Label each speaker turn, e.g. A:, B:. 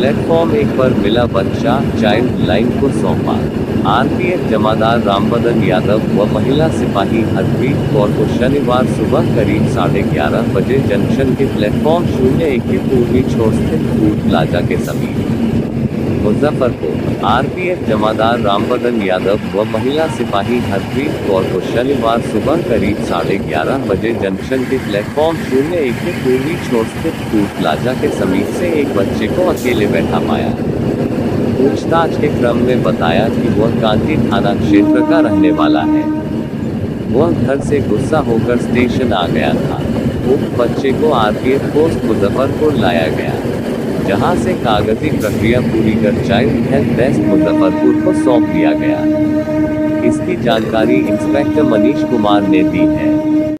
A: Platform 1 पर मिला बच्चा, चाइल्ड लाइन को सौंपा। आरपीएफ जमादार रामबदन यादव व महिला सिपाही हरप्रीत कौर को शनिवार सुबह करीब 11:30 बजे जंक्शन के प्लेटफॉर्म 01 के पूर्वी छोर स्थित फूड प्लाजा के समीप मुजफ्फरपुर। आरपीएफ जमादार रामबदन यादव व महिला सिपाही हरप्रीत कौर को शनिवार सुबह करीब 11:30 बजे जंक्शन के प्लेटफॉर्म 01 के पूर्वी छोर स्थित फूड प्लाजा के समीप से एक बच्चे को अकेले बैठा पाया। पूछताछ के क्रम में बताया कि वह कांटी थाना क्षेत्र का रहने वाला है। वह घर से गुस्सा होकर स्टेशन आ गया था। उक्त बच्चे को आरपीएफ पोस्ट मुजफ्फरपुर लाया गया, जहां से कागजी प्रक्रिया पूरी कर चाइल्ड हेल्प डेस्क मुजफ्फरपुर को सौंप दिया गया। इसकी जानकारी इंस्पेक्टर मनीष कुमार ने दी है।